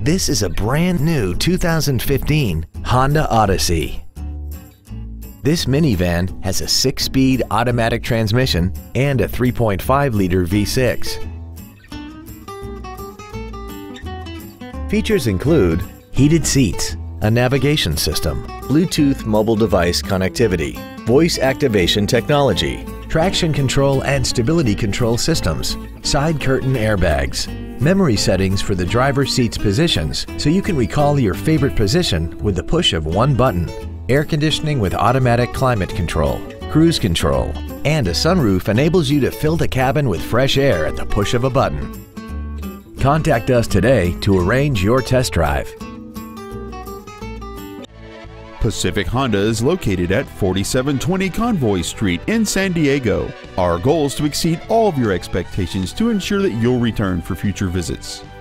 This is a brand new 2015 Honda Odyssey. This minivan has a 6-speed automatic transmission and a 3.5-liter V6. Features include heated seats, a navigation system, Bluetooth mobile device connectivity, voice activation technology, traction control and stability control systems, side curtain airbags, memory settings for the driver's seat's positions so you can recall your favorite position with the push of one button, air conditioning with automatic climate control, cruise control, and a sunroof enables you to fill the cabin with fresh air at the push of a button. Contact us today to arrange your test drive. Pacific Honda is located at 4720 Convoy Street in San Diego. Our goal is to exceed all of your expectations to ensure that you'll return for future visits.